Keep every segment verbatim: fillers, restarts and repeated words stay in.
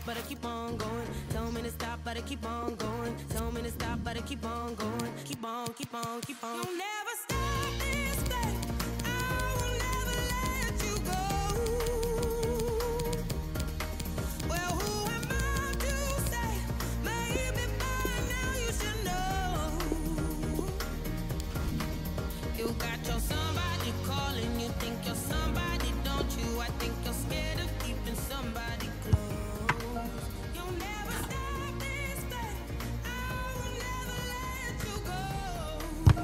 but I keep on going. Tell me to stop, but I keep on going. Tell me to stop, but I keep on going. Keep on, keep on, keep on. You'll never stop this play. I will never let you go. Well, who am I to say? Maybe by now you should know. You got your somebody calling. You think you're somebody, don't you? I think you're scared of keeping somebody close. You'll never stop this play. I will never let you go.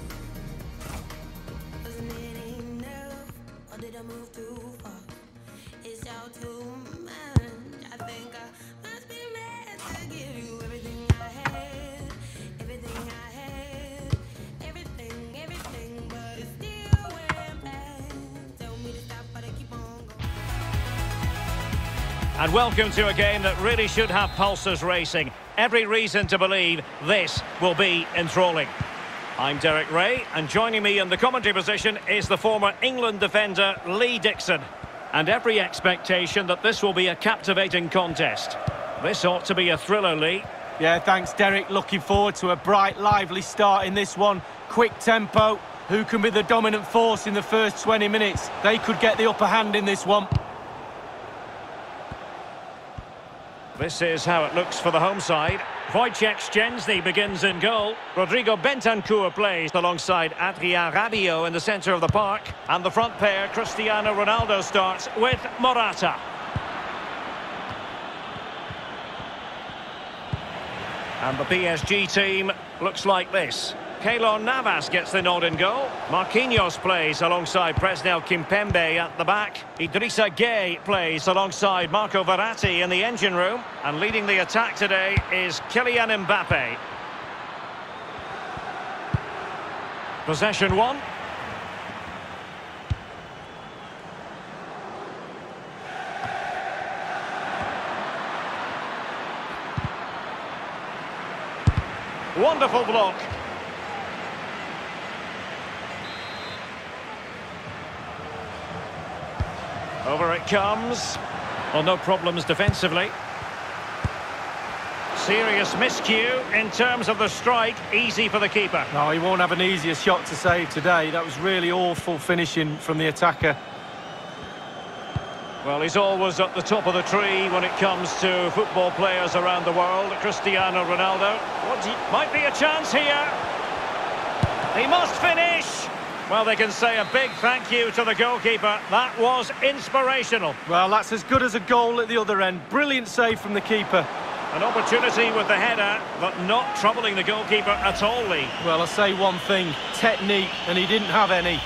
Wasn't it enough? Or did I move too far? It's all too much. I think I must be meant to give you everything I had. Everything I had. Everything, everything. But it still went bad. Tell me to stop, but I keep on going. And welcome to a game that really should have pulses racing. Every reason to believe this will be enthralling. I'm Derek Ray, and joining me in the commentary position is the former England defender Lee Dixon. And every expectation that this will be a captivating contest. This ought to be a thriller, Lee. Yeah, thanks, Derek. Looking forward to a bright, lively start in this one. Quick tempo. Who can be the dominant force in the first twenty minutes? They could get the upper hand in this one. This is how it looks for the home side. Wojciech Szczęsny begins in goal. Rodrigo Bentancur plays alongside Adrien Rabiot in the centre of the park. And the front pair, Cristiano Ronaldo, starts with Morata. And the P S G team looks like this. Keylor Navas gets the nod in goal. Marquinhos plays alongside Presnel Kimpembe at the back. Idrissa Gueye plays alongside Marco Verratti in the engine room. And leading the attack today is Kylian Mbappe. Possession one. Wonderful block. Over it comes. Well, no problems defensively. Serious miscue in terms of the strike. Easy for the keeper. No, he won't have an easier shot to save today. That was really awful finishing from the attacker. Well, he's always at the top of the tree when it comes to football players around the world. Cristiano Ronaldo. What do you... Might be a chance here. He must finish. Well, they can say a big thank you to the goalkeeper. That was inspirational. Well, that's as good as a goal at the other end. Brilliant save from the keeper. An opportunity with the header, but not troubling the goalkeeper at all, Lee. Well, I say one thing, technique, and he didn't have any.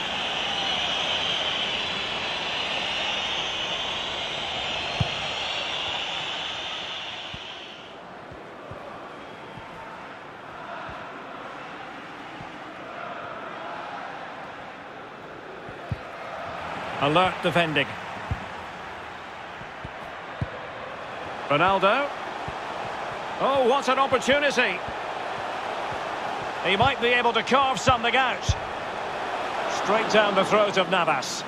Alert defending. Ronaldo. Oh, what an opportunity. He might be able to carve something out. Straight down the throat of Navas.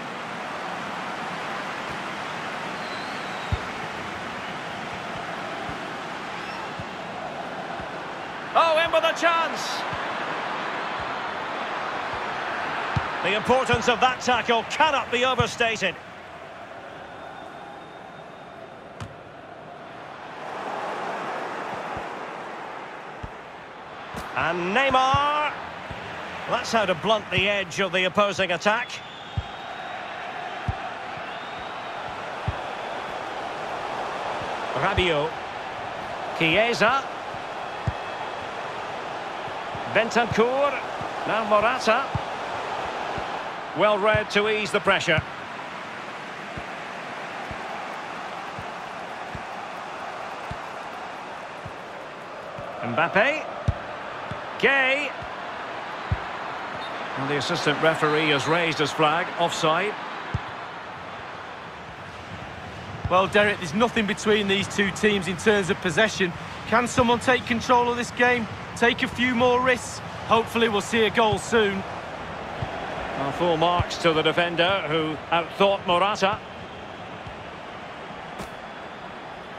Oh, in with a chance. The importance of that tackle cannot be overstated. And Neymar. That's how to blunt the edge of the opposing attack. Rabiot. Chiesa. Bentancur. Now Morata. Well read to ease the pressure. Mbappe. Gueye. And the assistant referee has raised his flag. Offside. Well, Derek, there's nothing between these two teams in terms of possession. Can someone take control of this game? Take a few more risks? Hopefully we'll see a goal soon. Well, full marks to the defender who outthought Morata.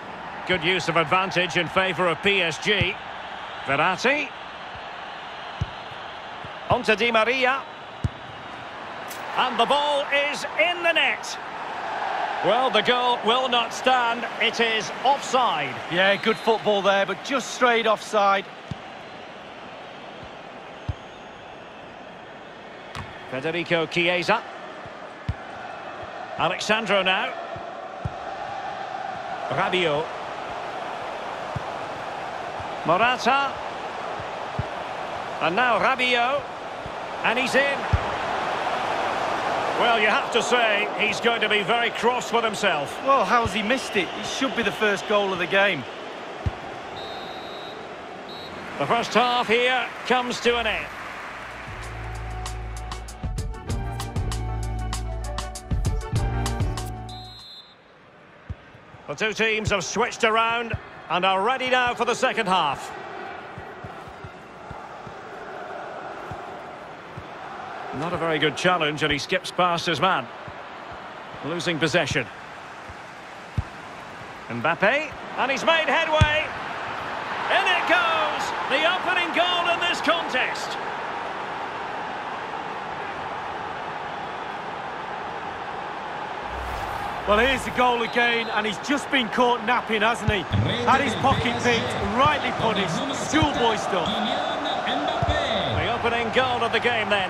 Good use of advantage in favour of P S G. Verratti. On to Di Maria. And the ball is in the net. Well, the goal will not stand. It is offside. Yeah, good football there, but just straight offside. Federico Chiesa. Alexandro now. Rabiot. Morata. And now Rabiot. And he's in. Well, you have to say, he's going to be very cross with himself. Well, how's he missed it? It should be the first goal of the game. The first half here comes to an end. The two teams have switched around and are ready now for the second half. Not a very good challenge, and he skips past his man. Losing possession. Mbappe, and he's made headway. In it goes! The opening goal in this contest. Well, here's the goal again, and he's just been caught napping, hasn't he? Had his pocket picked, rightly punished. Schoolboy stuff. The opening goal of the game then.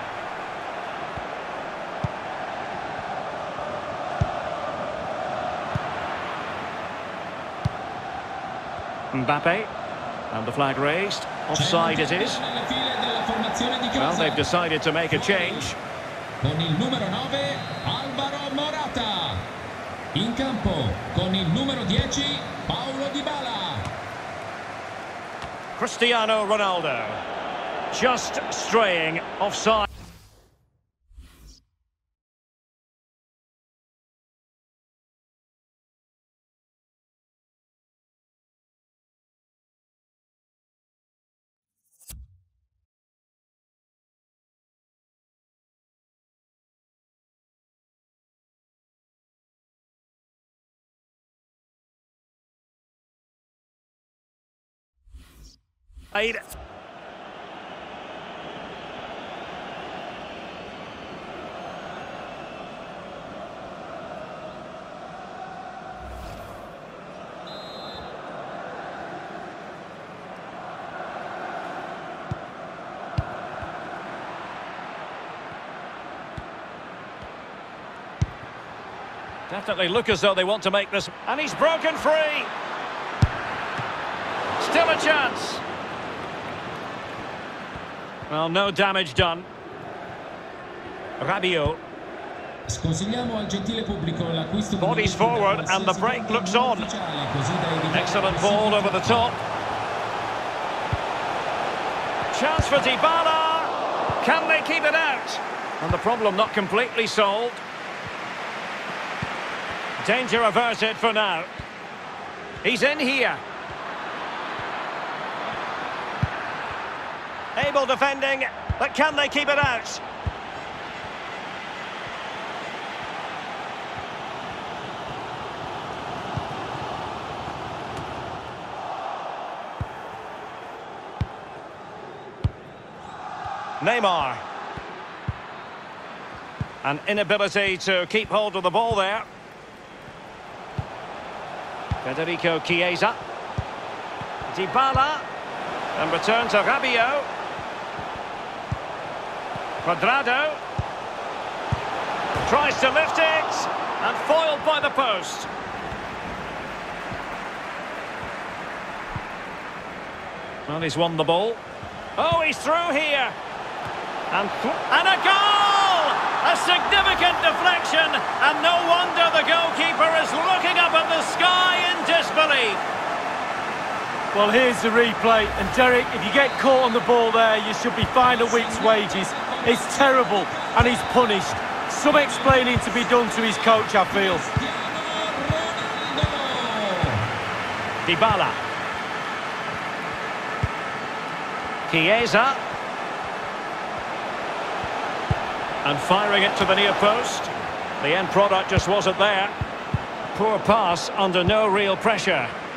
Mbappe, and the flag raised. Offside it is. Well, they've decided to make a change. Con il numero nove, Alvaro Morata. In campo, con il numero dieci, Paulo Dybala. Cristiano Ronaldo. Just straying offside. Eight. Definitely look as though they want to make this. And he's broken free. Still a chance. Well, no damage done. Rabiot. Bodies forward and the break looks on. Excellent ball over the top. Chance for Dybala. Can they keep it out? And the problem not completely solved. Danger averted for now. He's in here. Able defending, but can they keep it out? Neymar. An inability to keep hold of the ball there. Federico Chiesa. Dybala. And return to Rabiot. Cuadrado. Tries to lift it. And foiled by the post. Well, he's won the ball. Oh, he's through here. And, and a goal! A significant deflection. And no wonder the goalkeeper is looking up at the sky in disbelief. Well, here's the replay. And Derek, if you get caught on the ball there, you should be fined a week's wages. It's terrible, and he's punished. Some explaining to be done to his coach, I feel. Dybala. Chiesa. And firing it to the near post. The end product just wasn't there. Poor pass under no real pressure.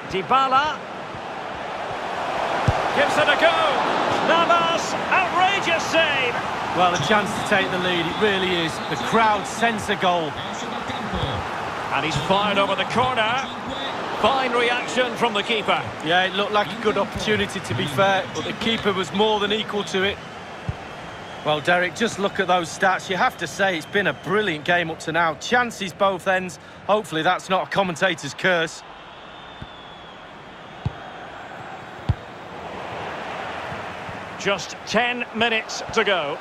Dybala. Gives it a go. Navas, outrageous save. Well, a chance to take the lead, it really is. The crowd sense a goal. And he's fired over the corner. Fine reaction from the keeper. Yeah, it looked like a good opportunity, to be fair, but the keeper was more than equal to it. Well, Derek, just look at those stats. You have to say it's been a brilliant game up to now. Chances both ends. Hopefully that's not a commentator's curse. Just ten minutes to go.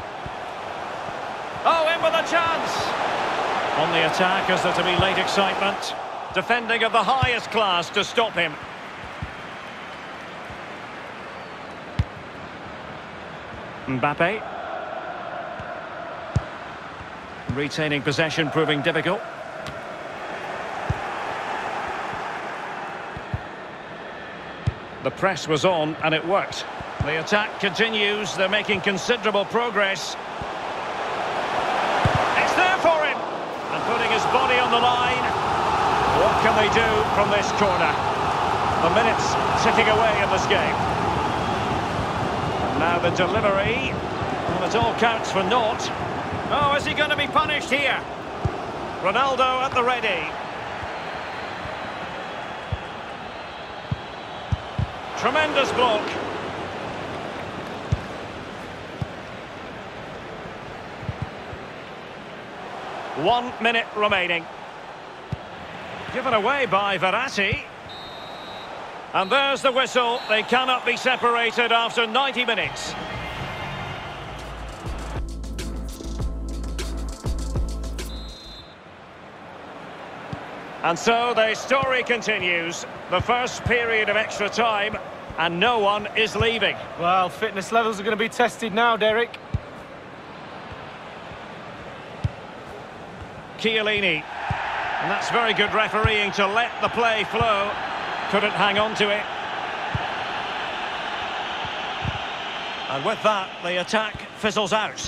Oh, in with a chance! On the attack, is there to be late excitement? Defending of the highest class to stop him. Mbappe. Retaining possession proving difficult. The press was on and it worked. The attack continues, they're making considerable progress. It's there for him! And putting his body on the line. What can they do from this corner? The minutes ticking away in this game. And now the delivery. Well, it all counts for naught. Oh, is he going to be punished here? Ronaldo at the ready. Tremendous block. One minute remaining. Given away by Verratti. And there's the whistle. They cannot be separated after ninety minutes. And so the story continues. The first period of extra time, and no one is leaving. Well, fitness levels are going to be tested now, Derek. Chiellini. And that's very good refereeing to let the play flow. Couldn't hang on to it. And with that, the attack fizzles out.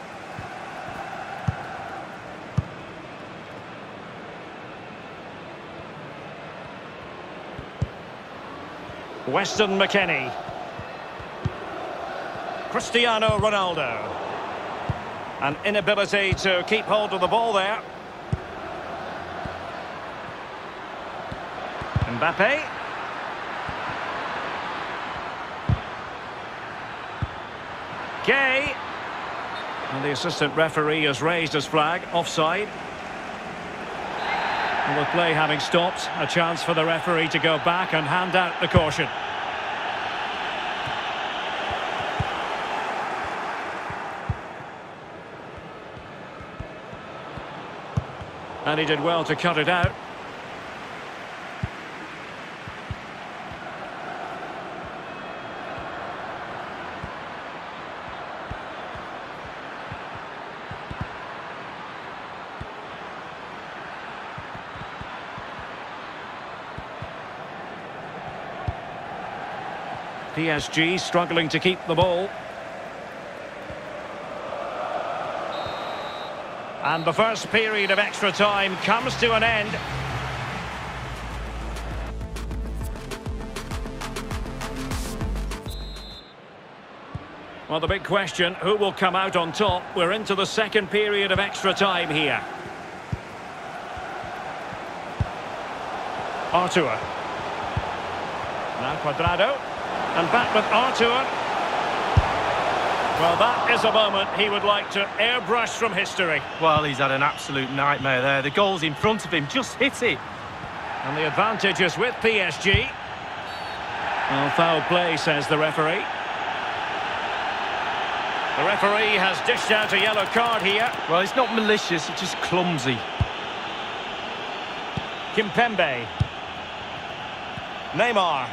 Weston McKennie. Cristiano Ronaldo. An inability to keep hold of the ball there. Mbappe. Gay. And the assistant referee has raised his flag, offside. And with play having stopped, a chance for the referee to go back and hand out the caution. And he did well to cut it out. P S G struggling to keep the ball. And the first period of extra time comes to an end. Well, the big question, who will come out on top? We're into the second period of extra time here. Arthur. Now Cuadrado. And back with Arthur. Well, that is a moment he would like to airbrush from history. Well, he's had an absolute nightmare there. The goal's in front of him, just hit it. And the advantage is with P S G. Well, foul play, says the referee. The referee has dished out a yellow card here. Well, it's not malicious, it's just clumsy. Kimpembe. Neymar.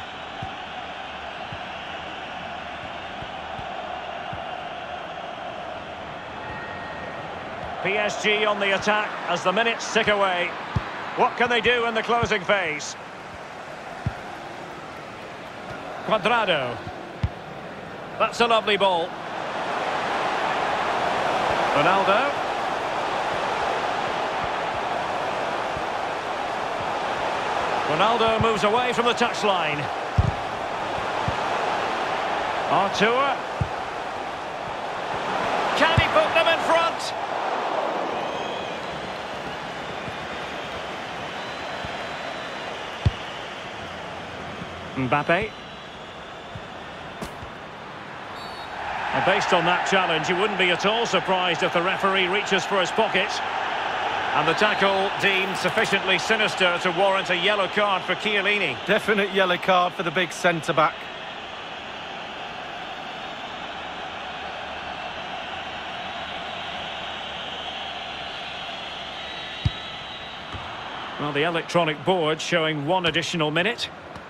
P S G on the attack as the minutes tick away. What can they do in the closing phase? Cuadrado. That's a lovely ball. Ronaldo. Ronaldo moves away from the touchline. Artur. Can he put them in front? Mbappe. And based on that challenge, you wouldn't be at all surprised if the referee reaches for his pocket. And the tackle deemed sufficiently sinister to warrant a yellow card for Chiellini. Definite yellow card for the big centre-back. Well, the electronic board showing one additional minute.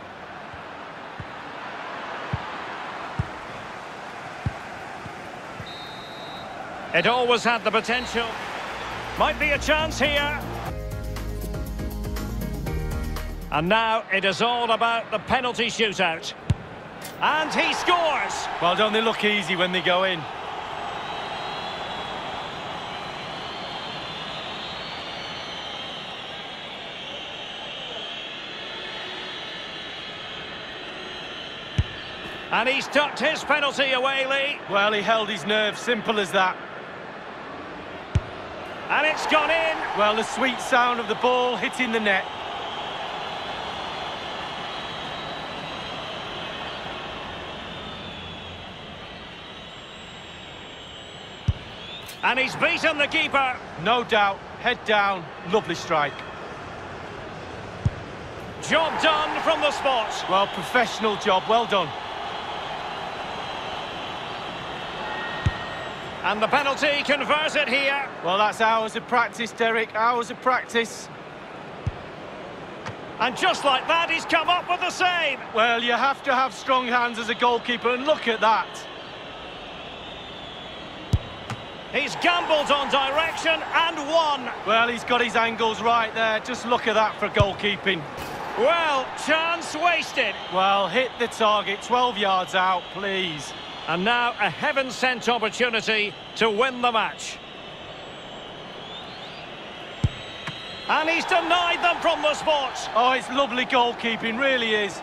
It always had the potential. Might be a chance here. And now it is all about the penalty shootout. And he scores! Well, don't they look easy when they go in? And he's tucked his penalty away, Lee. Well, he held his nerve, simple as that. And it's gone in. Well, the sweet sound of the ball hitting the net. And he's beaten the keeper. No doubt, head down, lovely strike. Job done from the spot. Well, professional job, well done. And the penalty converted here. Well, that's hours of practice, Derek, hours of practice. And just like that, he's come up with the save. Well, you have to have strong hands as a goalkeeper, and look at that. He's gambled on direction and won. Well, he's got his angles right there. Just look at that for goalkeeping. Well, chance wasted. Well, hit the target, twelve yards out, please. And now a heaven-sent opportunity to win the match. And he's denied them from the spot. Oh, it's lovely goalkeeping, really is.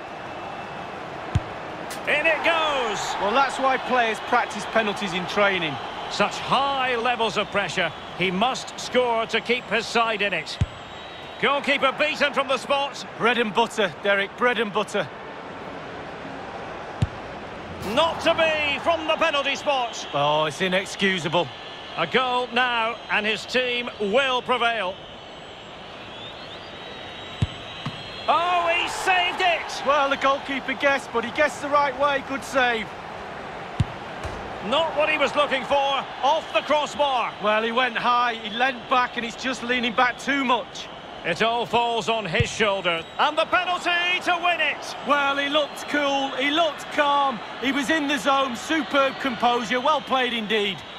In it goes. Well, that's why players practice penalties in training. Such high levels of pressure. He must score to keep his side in it. Goalkeeper beaten from the spot. Bread and butter, Derek, bread and butter. Not to be from the penalty spot. Oh, it's inexcusable. A goal now, and his team will prevail. Oh, he saved it! Well, the goalkeeper guessed, but he guessed the right way. Good save. Not what he was looking for. Off the crossbar. Well, he went high, he leant back, and he's just leaning back too much. It all falls on his shoulder. And the penalty to win it. Well, he looked cool, he looked calm, he was in the zone, superb composure, well played indeed.